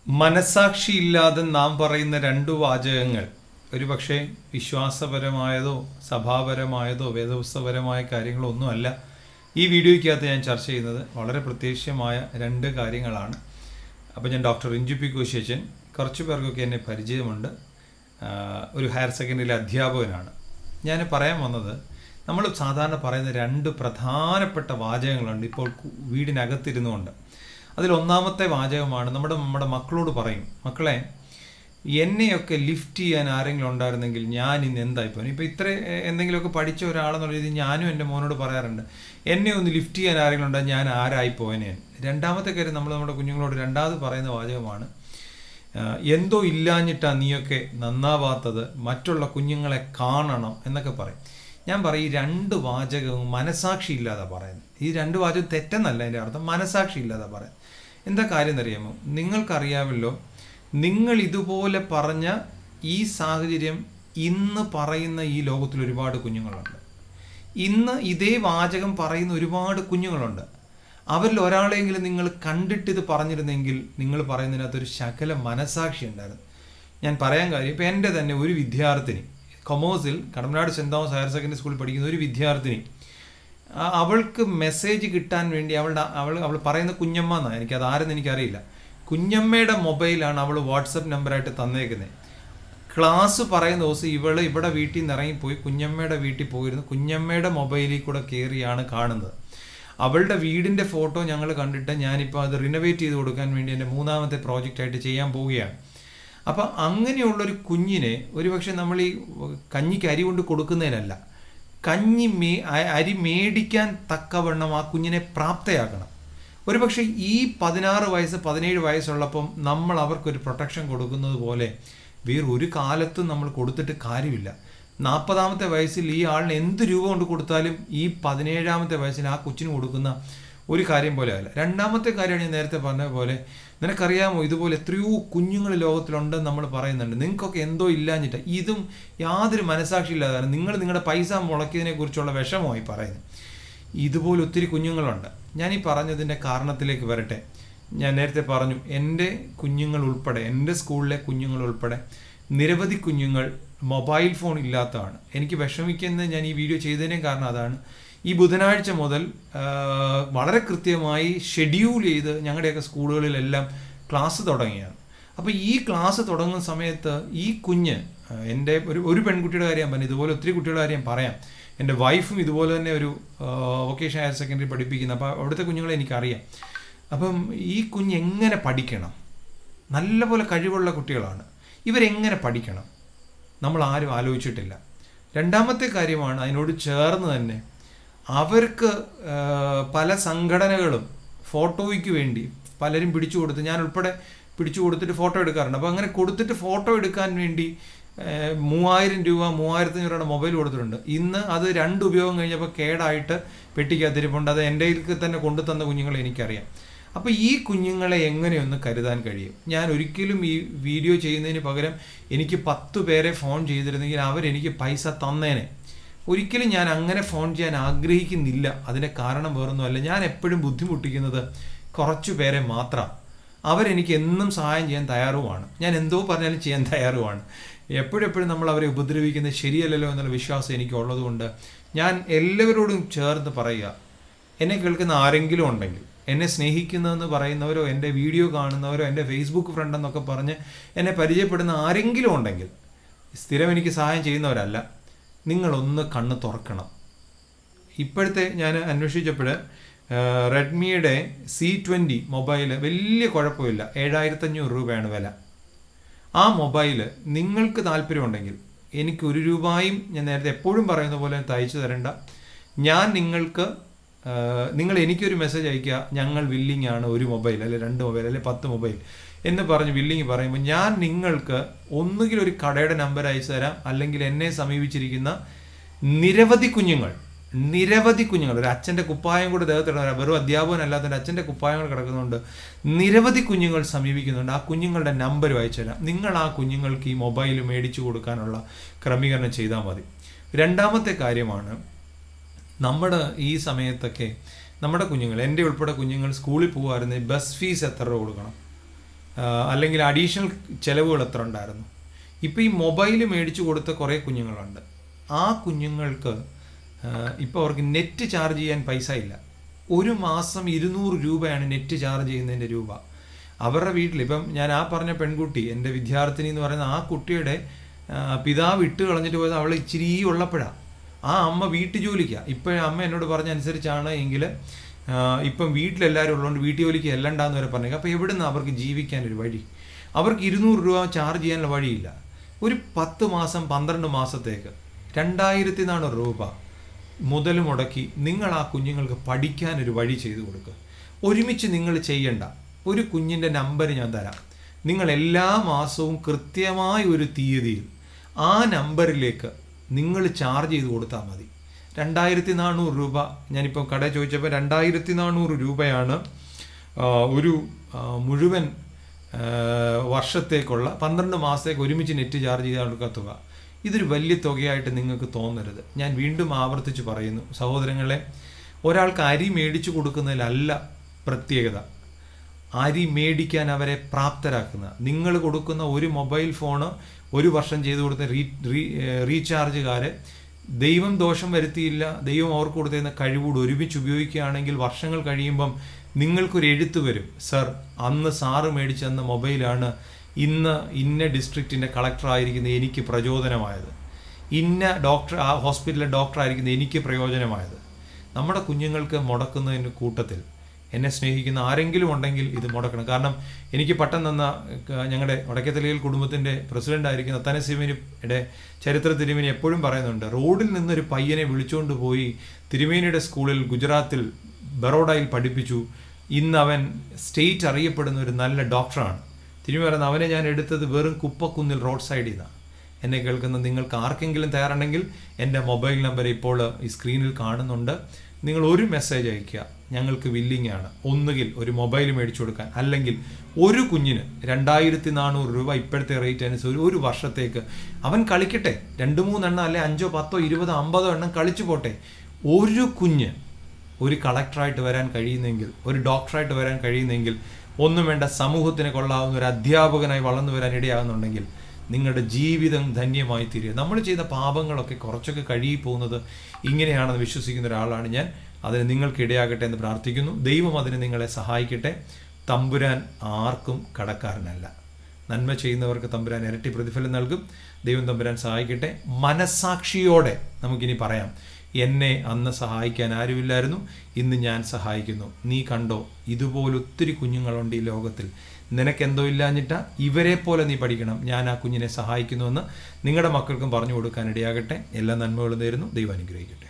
മനസാക്ഷിയില്ലാതെ നാം പറയുന്ന രണ്ട് വാചകങ്ങൾ ഒരുപക്ഷെ വിശ്വാസപരമായതോ സഭാപരമായതോ വേദപുസ്തകപരമായ കാര്യങ്ങളോ ഒന്നുമല്ല. ഈ വീഡിയോയ്ക്കകത്ത് ഞാൻ ചർച്ച ചെയ്യുന്നത് വളരെ പ്രത്യക്ഷമായ രണ്ട് കാര്യങ്ങളാണ്. അപ്പോൾ ഞാൻ ഡോക്ടർ റിഞ്ചു പി കോശിയച്ചൻ. കുറച്ച് പേർക്കൊക്കെ എന്നെ പരിചയമുണ്ട്. ഒരു ഹയർ സെക്കൻഡറിയിലെ അധ്യാപകനാണ്. ഞാൻ പറയാൻ വന്നത്, നമ്മൾ സാധാരണ പറയുന്ന രണ്ട് പ്രധാനപ്പെട്ട വാചകങ്ങളുണ്ട് ഇപ്പോൾ വീടിനകത്തിരുന്നുകൊണ്ട്. അതിലൊന്നാമത്തെ വാചകമാണ് നമ്മുടെ മക്കളോട് പറയും, മക്കളെ എന്നെയൊക്കെ ലിഫ്റ്റ് ചെയ്യാൻ ആരെങ്കിലും ഉണ്ടായിരുന്നെങ്കിൽ ഞാൻ ഇന്ന് എന്തായിപ്പോയി. ഇപ്പോൾ ഇത്ര എന്തെങ്കിലുമൊക്കെ പഠിച്ച ഒരാളെന്നുള്ള രീതിയിൽ ഞാനും എൻ്റെ മോനോട് പറയാറുണ്ട്, എന്നെ ഒന്ന് ലിഫ്റ്റ് ചെയ്യാൻ ആരെങ്കിലും ഉണ്ടായി ഞാൻ ആരായിപ്പോയനെ. രണ്ടാമത്തെ കാര്യം നമ്മുടെ കുഞ്ഞുങ്ങളോട് രണ്ടാമത് പറയുന്ന വാചകമാണ്, എന്തോ ഇല്ലാഞ്ഞിട്ടാ നീയൊക്കെ നന്നാവാത്തത്, മറ്റുള്ള കുഞ്ഞുങ്ങളെ കാണണം എന്നൊക്കെ പറയും. ഞാൻ പറയും, ഈ രണ്ട് വാചകവും മനസാക്ഷി ഇല്ലാതെ പറയുന്നത്. ഈ രണ്ട് വാചകം തെറ്റെന്നല്ല എൻ്റെ അർത്ഥം, മനസാക്ഷി ഇല്ലാതെ പറയാം. എന്താ കാര്യം എന്നറിയാമോ? നിങ്ങൾക്കറിയാമല്ലോ, നിങ്ങൾ ഇതുപോലെ പറഞ്ഞ ഈ സാഹചര്യം ഇന്ന് പറയുന്ന ഈ ലോകത്തിൽ ഒരുപാട് കുഞ്ഞുങ്ങളുണ്ട്. ഇന്ന് ഇതേ വാചകം പറയുന്ന ഒരുപാട് കുഞ്ഞുങ്ങളുണ്ട്. അവരിൽ ഒരാളെങ്കിലും നിങ്ങൾ കണ്ടിട്ടിത് പറഞ്ഞിരുന്നെങ്കിൽ നിങ്ങൾ പറയുന്നതിനകത്തൊരു ശകല മനസാക്ഷി ഉണ്ടായിരുന്നു. ഞാൻ പറയാൻ കാര്യം, ഇപ്പോൾ എൻ്റെ തന്നെ ഒരു വിദ്യാർത്ഥിനി, കൊമേഴ്സിൽ കടമ്പനാട് സെൻറ് തോമസ് ഹയർ സെക്കൻഡറി സ്കൂളിൽ പഠിക്കുന്ന ഒരു വിദ്യാർത്ഥിനി, അവൾക്ക് മെസ്സേജ് കിട്ടാൻ വേണ്ടി അവൾ പറയുന്ന കുഞ്ഞമ്മ എന്നാണ്, എനിക്കത് ആരെന്ന് എനിക്കറിയില്ല. കുഞ്ഞമ്മയുടെ മൊബൈലാണ് അവൾ വാട്സപ്പ് നമ്പറായിട്ട് തന്നേക്കുന്നത്. ക്ലാസ് പറയുന്ന ദിവസം ഇവിടെ വീട്ടിൽ നിന്ന് ഇറങ്ങിപ്പോയി കുഞ്ഞമ്മയുടെ വീട്ടിൽ പോയിരുന്നു. കുഞ്ഞമ്മയുടെ മൊബൈലിൽ കൂടെ കയറിയാണ് കാണുന്നത്. അവളുടെ വീടിൻ്റെ ഫോട്ടോ ഞങ്ങൾ കണ്ടിട്ട് ഞാനിപ്പോൾ അത് റിനോവേറ്റ് ചെയ്ത് കൊടുക്കാൻ വേണ്ടി എൻ്റെ മൂന്നാമത്തെ പ്രോജക്റ്റായിട്ട് ചെയ്യാൻ പോവുകയാണ്. അപ്പം അങ്ങനെയുള്ളൊരു കുഞ്ഞിനെ ഒരുപക്ഷെ നമ്മൾ ഈ കഞ്ഞിക്ക് അരി കൊണ്ട് കൊടുക്കുന്നതിനല്ല, അരി മേടിക്കാൻ തക്കവണ്ണം ആ കുഞ്ഞിനെ പ്രാപ്തയാക്കണം. ഒരുപക്ഷെ ഈ 16 വയസ്സ് 17 വയസ്സുള്ളപ്പം നമ്മൾ അവർക്കൊരു പ്രൊട്ടക്ഷൻ കൊടുക്കുന്നത് പോലെ വേറൊരു കാലത്തും നമ്മൾ കൊടുത്തിട്ട് കാര്യമില്ല. 40ാമത്തെ വയസ്സിൽ ഈ ആളിന് എന്ത് രൂപ കൊണ്ട് കൊടുത്താലും ഈ 17ാമത്തെ വയസ്സിൽ ആ കൊച്ചിന് കൊടുക്കുന്ന ഒരു കാര്യം പോലെ അല്ല. രണ്ടാമത്തെ കാര്യമാണ് ഞാൻ നേരത്തെ പറഞ്ഞ പോലെ, നിനക്കറിയാമോ ഇതുപോലെ എത്രയോ കുഞ്ഞുങ്ങൾ ലോകത്തിലുണ്ടെന്ന് നമ്മൾ പറയുന്നുണ്ട്. നിങ്ങൾക്കൊക്കെ എന്തോ ഇല്ലാഞ്ഞിട്ട്, ഇതും യാതൊരു മനസാക്ഷി ഇല്ലാതാണ്. നിങ്ങളുടെ പൈസ മുളക്കിയതിനെ കുറിച്ചുള്ള വിഷമമായി പറയുന്നത്. ഇതുപോലെ ഒത്തിരി കുഞ്ഞുങ്ങളുണ്ട്. ഞാൻ ഈ പറഞ്ഞതിൻ്റെ കാരണത്തിലേക്ക് വരട്ടെ. ഞാൻ നേരത്തെ പറഞ്ഞു, എൻ്റെ കുഞ്ഞുങ്ങൾ ഉൾപ്പെടെ, എൻ്റെ സ്കൂളിലെ കുഞ്ഞുങ്ങൾ ഉൾപ്പെടെ നിരവധി കുഞ്ഞുങ്ങൾ മൊബൈൽ ഫോൺ ഇല്ലാത്തതാണ്. എനിക്ക് വിഷമിക്കുന്നത് ഞാൻ ഈ വീഡിയോ ചെയ്തതിനേയും കാരണം അതാണ്. ഈ ബുധനാഴ്ച മുതൽ വളരെ കൃത്യമായി ഷെഡ്യൂൾ ചെയ്ത് ഞങ്ങളുടെയൊക്കെ സ്കൂളുകളിലെല്ലാം ക്ലാസ് തുടങ്ങിയാണ്. അപ്പോൾ ഈ ക്ലാസ് തുടങ്ങുന്ന സമയത്ത് ഈ കുഞ്ഞ്, എൻ്റെ ഒരു പെൺകുട്ടിയുടെ കാര്യം പറഞ്ഞു, ഇതുപോലെ ഒത്തിരി കുട്ടികളുടെ കാര്യം പറയാം. എൻ്റെ വൈഫും ഇതുപോലെ തന്നെ ഒരു വൊക്കേഷണൽ ഹയർ സെക്കൻഡറി പഠിപ്പിക്കുന്നു. അപ്പോൾ അവിടുത്തെ കുഞ്ഞുങ്ങളെ എനിക്കറിയാം. അപ്പം ഈ കുഞ്ഞ് എങ്ങനെ പഠിക്കണം? നല്ലപോലെ കഴിവുള്ള കുട്ടികളാണ്. ഇവരെങ്ങനെ പഠിക്കണം? നമ്മൾ ആരും ആലോചിച്ചിട്ടില്ല. രണ്ടാമത്തെ കാര്യമാണ്, അതിനോട് ചേർന്ന് തന്നെ അവർക്ക് പല സംഘടനകളും ഫോട്ടോയ്ക്ക് വേണ്ടി പലരും പിടിച്ചു കൊടുത്ത്, ഞാൻ ഉൾപ്പെടെ പിടിച്ചു കൊടുത്തിട്ട് ഫോട്ടോ എടുക്കാറുണ്ട്. അപ്പോൾ അങ്ങനെ കൊടുത്തിട്ട് ഫോട്ടോ എടുക്കാൻ വേണ്ടി 3000 രൂപ 3500 രൂപയുടെ മൊബൈൽ കൊടുത്തിട്ടുണ്ട്. ഇന്ന് അത് 2 ഉപയോഗം കഴിഞ്ഞപ്പോൾ കേടായിട്ട് പെട്ടിക്കകത്തിരിപ്പുണ്ട്. അത് എൻ്റെ തന്നെ കൊണ്ടു തന്ന കുഞ്ഞുങ്ങളെ എനിക്കറിയാം. അപ്പോൾ ഈ കുഞ്ഞുങ്ങളെ എങ്ങനെയൊന്ന് കരുതാൻ കഴിയും? ഞാൻ ഒരിക്കലും ഈ വീഡിയോ ചെയ്യുന്നതിന് പകരം എനിക്ക് 10 പേരെ ഫോൺ ചെയ്തിരുന്നെങ്കിൽ അവരെനിക്ക് പൈസ തന്നേനെ. ഒരിക്കലും ഞാൻ അങ്ങനെ ഫോൺ ചെയ്യാൻ ആഗ്രഹിക്കുന്നില്ല. അതിൻ്റെ കാരണം വേറൊന്നുമല്ല, ഞാൻ എപ്പോഴും ബുദ്ധിമുട്ടിക്കുന്നത് കുറച്ചു പേരെ മാത്രം. അവരെനിക്ക് എന്നും സഹായം ചെയ്യാൻ തയ്യാറുമാണ്. ഞാൻ എന്തോ പറഞ്ഞാലും ചെയ്യാൻ തയ്യാറുമാണ്. എപ്പോഴെപ്പോഴും നമ്മൾ അവരെ ഉപദ്രവിക്കുന്നത് ശരിയല്ലല്ലോ എന്നുള്ള വിശ്വാസം എനിക്കുള്ളതുകൊണ്ട് ഞാൻ എല്ലാവരോടും ചേർന്ന് പറയുക, എന്നെ കേൾക്കുന്ന ആരെങ്കിലും ഉണ്ടെങ്കിൽ, എന്നെ സ്നേഹിക്കുന്നതെന്ന് പറയുന്നവരോ എൻ്റെ വീഡിയോ കാണുന്നവരോ എൻ്റെ ഫേസ്ബുക്ക് ഫ്രണ്ട് എന്നൊക്കെ പറഞ്ഞ് എന്നെ പരിചയപ്പെടുന്ന ആരെങ്കിലും ഉണ്ടെങ്കിൽ, സ്ഥിരം എനിക്ക് സഹായം ചെയ്യുന്നവരല്ല, നിങ്ങളൊന്ന് കണ്ണ് തുറക്കണം. ഇപ്പോഴത്തെ ഞാൻ അന്വേഷിച്ചപ്പോൾ റെഡ്മിയുടെ C20 മൊബൈൽ വലിയ കുഴപ്പമില്ല, 7500 രൂപയാണ് വില. ആ മൊബൈൽ നിങ്ങൾക്ക് താല്പര്യമുണ്ടെങ്കിൽ എനിക്ക് 1 രൂപയും ഞാൻ നേരത്തെ എപ്പോഴും പറയുന്ന പോലെ തയ്ച്ചു തരണ്ട. ഞാൻ നിങ്ങൾ എനിക്കൊരു മെസ്സേജ് അയയ്ക്കുക, ഞങ്ങൾ വില്ലിങ് ആണ് 1 മൊബൈൽ അല്ലെ 2 മൊബൈൽ അല്ലെ 10 മൊബൈൽ എന്ന് പറഞ്ഞ് വില്ലിങ് പറയുമ്പോൾ ഞാൻ നിങ്ങൾക്ക് ഒന്നുകിൽ ഒരു കടയുടെ നമ്പർ അയച്ചു തരാം, അല്ലെങ്കിൽ എന്നെ സമീപിച്ചിരിക്കുന്ന നിരവധി കുഞ്ഞുങ്ങൾ, ഒരു അച്ഛൻ്റെ കുപ്പായം കൂടെ ദേഹത്തിട, വെറും അധ്യാപകനല്ലാത്ത അച്ഛൻ്റെ കുപ്പായം കൂടെ കിടക്കുന്നുണ്ട്, നിരവധി കുഞ്ഞുങ്ങൾ സമീപിക്കുന്നുണ്ട്. ആ കുഞ്ഞുങ്ങളുടെ നമ്പർ അയച്ചു തരാം. നിങ്ങൾ ആ കുഞ്ഞുങ്ങൾക്ക് ഈ മൊബൈൽ മേടിച്ചു കൊടുക്കാനുള്ള ക്രമീകരണം ചെയ്താൽ മതി. രണ്ടാമത്തെ കാര്യമാണ്, നമ്മുടെ ഈ സമയത്തൊക്കെ നമ്മുടെ കുഞ്ഞുങ്ങൾ, എൻ്റെ ഉൾപ്പെടെ കുഞ്ഞുങ്ങൾ സ്കൂളിൽ പോകുമായിരുന്നെങ്കിൽ ബസ് ഫീസ് എത്ര രൂപ കൊടുക്കണം? അല്ലെങ്കിൽ അഡീഷണൽ ചിലവുകൾ എത്ര ഉണ്ടായിരുന്നു. ഇപ്പോൾ ഈ മൊബൈൽ മേടിച്ചു കൊടുത്ത കുറേ കുഞ്ഞുങ്ങളുണ്ട്. ആ കുഞ്ഞുങ്ങൾക്ക് ഇപ്പോൾ അവർക്ക് നെറ്റ് ചാർജ് ചെയ്യാൻ പൈസ ഇല്ല. ഒരു മാസം 200 രൂപയാണ് നെറ്റ് ചാർജ് ചെയ്യുന്നതിൻ്റെ രൂപ. അവരുടെ വീട്ടിൽ ഇപ്പം ഞാൻ ആ പറഞ്ഞ പെൺകുട്ടി, എൻ്റെ വിദ്യാർത്ഥിനി എന്ന് പറയുന്ന ആ കുട്ടിയുടെ പിതാവ് ഇട്ട് കളഞ്ഞിട്ട് പോയത് അവൾ ഇച്ചിരി ഉള്ളപ്പോഴാണ്. ആ അമ്മ വീട്ടുജോലിക്കാണ്. ഇപ്പോഴും അമ്മ എന്നോട് പറഞ്ഞ അനുസരിച്ചാണ് എങ്കിൽ ഇപ്പം വീട്ടിലെല്ലാവരും ഉള്ളതുകൊണ്ട് വീട്ടുജോലിക്ക് എല്ലണ്ടാന്ന് വരെ പറഞ്ഞു. അപ്പോൾ എവിടെ നിന്ന് അവർക്ക് ജീവിക്കാനൊരു വഴി? അവർക്ക് 200 രൂപ ചാർജ് ചെയ്യാനുള്ള വഴിയില്ല. ഒരു 10 മാസം 12 മാസത്തേക്ക് 2400 രൂപ മുതൽ മുടക്കി നിങ്ങൾ ആ കുഞ്ഞുങ്ങൾക്ക് പഠിക്കാനൊരു വഴി ചെയ്തു കൊടുക്കുക. ഒരുമിച്ച് നിങ്ങൾ ചെയ്യണ്ട. ഒരു കുഞ്ഞിൻ്റെ നമ്പർ ഞാൻ തരാം. നിങ്ങൾ എല്ലാ മാസവും കൃത്യമായ ഒരു തീയതിയിൽ ആ നമ്പറിലേക്ക് നിങ്ങൾ ചാർജ് ചെയ്ത് കൊടുത്താൽ മതി. 2400 രൂപ. ഞാനിപ്പോൾ കടയിൽ ചോദിച്ചപ്പോൾ 2400 രൂപയാണ് ഒരു മുഴുവൻ വർഷത്തേക്കുള്ള 12 മാസത്തേക്ക് ഒരുമിച്ച് നെറ്റ് ചാർജ് ചെയ്ത് കൊടുക്കുക തുക. ഇതൊരു വലിയ തുകയായിട്ട് നിങ്ങൾക്ക് തോന്നരുത്. ഞാൻ വീണ്ടും ആവർത്തിച്ച് പറയുന്നു സഹോദരങ്ങളെ, ഒരാൾക്ക് അരി മേടിച്ചു കൊടുക്കുന്നതിലല്ല പ്രത്യേകത, അരി മേടിക്കാൻ അവരെ പ്രാപ്തരാക്കുന്ന. നിങ്ങൾ കൊടുക്കുന്ന ഒരു മൊബൈൽ ഫോണ് ഒരു വർഷം ചെയ്തു കൊടുത്ത റീചാർജുകാരെ ദൈവം ദോഷം വരുത്തിയില്ല. ദൈവം അവർക്ക് കൊടുത്തിരുന്ന കഴിവൂട് ഒരുമിച്ച് ഉപയോഗിക്കുകയാണെങ്കിൽ വർഷങ്ങൾ കഴിയുമ്പം നിങ്ങൾക്കൊരു എഴുത്ത് വരും, സർ അന്ന് സാറ് മേടിച്ചെന്ന മൊബൈലാണ് ഇന്ന് ഇന്ന ഡിസ്ട്രിക്റ്റിൻ്റെ കളക്ടറായിരിക്കുന്ന എനിക്ക് പ്രചോദനമായത്, ഇന്ന ആ ഹോസ്പിറ്റലിലെ ഡോക്ടറായിരിക്കുന്ന എനിക്ക് പ്രയോജനമായത്. നമ്മുടെ കുഞ്ഞുങ്ങൾക്ക് മുടക്കുന്നതിന് കൂട്ടത്തിൽ എന്നെ സ്നേഹിക്കുന്ന ആരെങ്കിലും ഉണ്ടെങ്കിൽ ഇത് മുടക്കണം. കാരണം എനിക്ക് പട്ടം തന്ന ഞങ്ങളുടെ വടക്കേത്തലയിൽ കുടുംബത്തിൻ്റെ പ്രസിഡൻ്റായിരിക്കുന്ന തനസിമിനിയുടെ ചരിത്ര തിരുമേനി എപ്പോഴും പറയുന്നുണ്ട്, റോഡിൽ നിന്നൊരു പയ്യനെ വിളിച്ചുകൊണ്ട് പോയി തിരുമേനിയുടെ സ്കൂളിൽ ഗുജറാത്തിൽ ബറോഡയിൽ പഠിപ്പിച്ചു. ഇന്ന് അവൻ സ്റ്റേറ്റ് അറിയപ്പെടുന്ന ഒരു നല്ല ഡോക്ടറാണ്. തിരുമേനി പറയുന്നത് അവനെ ഞാൻ എടുത്തത് വെറും കുപ്പക്കുന്നിൽ റോഡ് സൈഡിൽ നിന്നാണ്. എന്നെ കേൾക്കുന്ന നിങ്ങൾക്ക് ആർക്കെങ്കിലും തയ്യാറുണ്ടെങ്കിൽ എൻ്റെ മൊബൈൽ നമ്പർ ഇപ്പോൾ ഈ സ്ക്രീനിൽ കാണുന്നുണ്ട്. നിങ്ങൾ ഒരു മെസ്സേജ് അയയ്ക്കുക, ഞങ്ങൾക്ക് വില്ലിംഗ് ആണ്. ഒന്നുകിൽ ഒരു മൊബൈൽ മേടിച്ചു കൊടുക്കാൻ, അല്ലെങ്കിൽ ഒരു കുഞ്ഞിന് 2400 രൂപ ഇപ്പോഴത്തെ റേറ്റ് അനുസരിച്ച് ഒരു വർഷത്തേക്ക് അവൻ കളിക്കട്ടെ. 2-3 എണ്ണം അല്ലെ 5, 10, 20, 50 എണ്ണം കളിച്ചു പോട്ടെ. ഒരു കുഞ്ഞ് ഒരു കളക്ടറായിട്ട് വരാൻ കഴിയുന്നെങ്കിൽ, ഒരു ഡോക്ടറായിട്ട് വരാൻ കഴിയുന്നെങ്കിൽ, ഒന്നും വേണ്ട സമൂഹത്തിന് കൊള്ളാവുന്ന ഒരു അധ്യാപകനായി വളർന്നു വരാൻ ഇടയാകുന്നുണ്ടെങ്കിൽ നിങ്ങളുടെ ജീവിതം ധന്യമായി തീരുക. നമ്മൾ ചെയ്ത പാപങ്ങളൊക്കെ കുറച്ചൊക്കെ കഴുകി പോകുന്നത് ഇങ്ങനെയാണെന്ന് വിശ്വസിക്കുന്ന ഒരാളാണ് ഞാൻ. അതിന് നിങ്ങൾക്ക് ഇടയാകട്ടെ എന്ന് പ്രാർത്ഥിക്കുന്നു. ദൈവം അതിന് നിങ്ങളെ സഹായിക്കട്ടെ. തമ്പുരാൻ ആർക്കും കടക്കാരനല്ല. നന്മ ചെയ്യുന്നവർക്ക് തമ്പുരാൻ ഇരട്ടി പ്രതിഫലം നൽകും. ദൈവം തമ്പുരാൻ സഹായിക്കട്ടെ. മനസാക്ഷിയോടെ നമുക്കിനി പറയാം, എന്നെ അന്ന് സഹായിക്കാൻ ആരുമില്ലായിരുന്നു, ഇന്ന് ഞാൻ സഹായിക്കുന്നു. നീ കണ്ടോ, ഇതുപോലൊത്തിരി കുഞ്ഞുങ്ങളുണ്ട് ഈ ലോകത്തിൽ. നിനക്കെന്തോ ഇല്ലാഞ്ഞിട്ടാ, ഇവരെ പോലെ നീ പഠിക്കണം. ഞാൻ ആ കുഞ്ഞിനെ സഹായിക്കുന്നുവെന്ന് നിങ്ങളുടെ മക്കൾക്കും പറഞ്ഞു കൊടുക്കാൻ ഇടയാകട്ടെ. എല്ലാ നന്മകളും നേരുന്നു. ദൈവം അനുഗ്രഹിക്കട്ടെ.